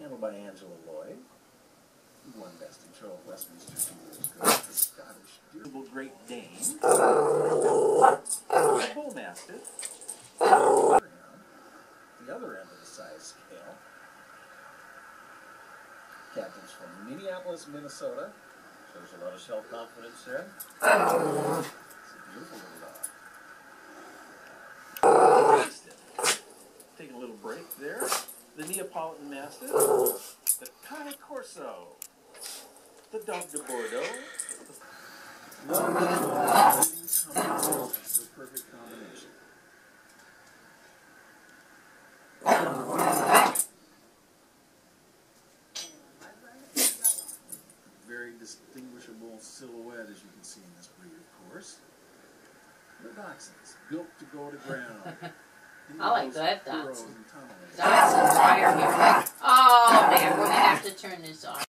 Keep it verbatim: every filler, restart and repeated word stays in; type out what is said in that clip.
handled by Angela Lloyd, who won Best in Show at Westminster two years ago. The Scottish Beautiful Great Dane, the Bull Mastiff, the other end of the size scale. Captain's from Minneapolis, Minnesota. Shows a lot of self-confidence there. It's a beautiful little dog. Mastiff. Take a little break there. The Neapolitan Mastiff. The Cane Corso. The Dog de Bordeaux. The perfect combination. Very distinguishable silhouette, as you can see in this breed, of course. The Dachshunds, built to go to ground. I like that Dachshund. Dachshund's fire here. Oh, man, we're going to have to turn this off.